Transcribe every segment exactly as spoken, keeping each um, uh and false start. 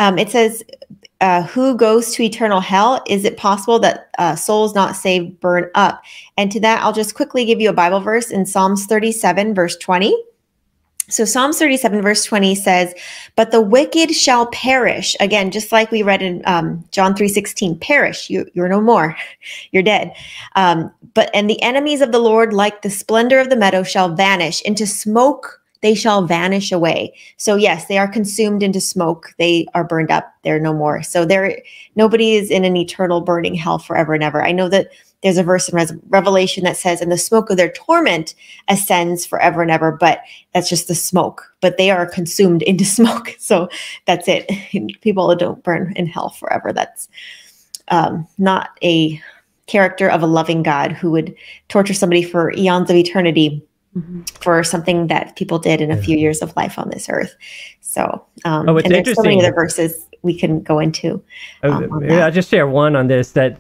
Um, it says, uh, who goes to eternal hell? Is it possible that uh, souls not saved burn up? And to that, I'll just quickly give you a Bible verse in Psalms thirty-seven, verse twenty. So Psalms thirty-seven, verse twenty says, but the wicked shall perish. Again, just like we read in um, John three sixteen, perish. You, you're no more. You're dead. Um, but and the enemies of the Lord, like the splendor of the meadow, shall vanish. Into smoke they shall vanish away. So yes, they are consumed into smoke. They are burned up. They're no more. So there, nobody is in an eternal burning hell forever and ever. I know that there's a verse in Re- Revelation that says, and the smoke of their torment ascends forever and ever, but that's just the smoke, but they are consumed into smoke. So that's it. People don't burn in hell forever. That's um, not a character of a loving God who would torture somebody for eons of eternity. Mm-hmm. For something that people did in a few years of life on this earth. So, um, oh, it's and there's interesting. so many other verses we can go into. Um, oh, I'll just share one on this that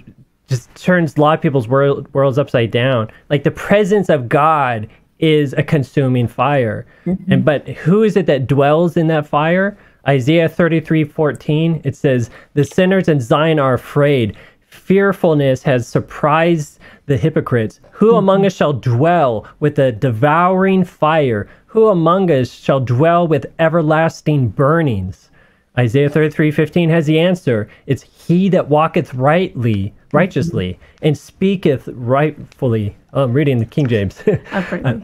just turns a lot of people's world, worlds upside down. Like the presence of God is a consuming fire. Mm-hmm. And but who is it that dwells in that fire? Isaiah thirty-three fourteen, it says, the sinners in Zion are afraid. Fearfulness has surprised the hypocrites. Who mm-hmm. among us shall dwell with a devouring fire? Who among us shall dwell with everlasting burnings? Isaiah thirty-three fifteen has the answer. It's he that walketh rightly, righteously, mm-hmm. and speaketh rightfully. Oh, I'm reading the King James. uh,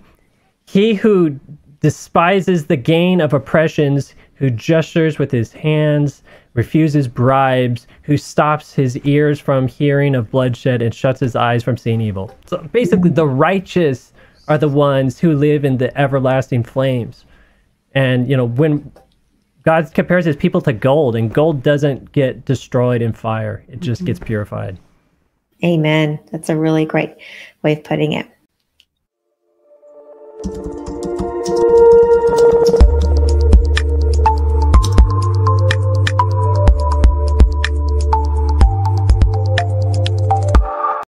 he who despises the gain of oppressions, who gestures with his hands, refuses bribes, who stops his ears from hearing of bloodshed and shuts his eyes from seeing evil. So basically the righteous are the ones who live in the everlasting flames. And, you know, when God compares his people to gold, and gold doesn't get destroyed in fire, it just mm-hmm. gets purified. Amen. That's a really great way of putting it.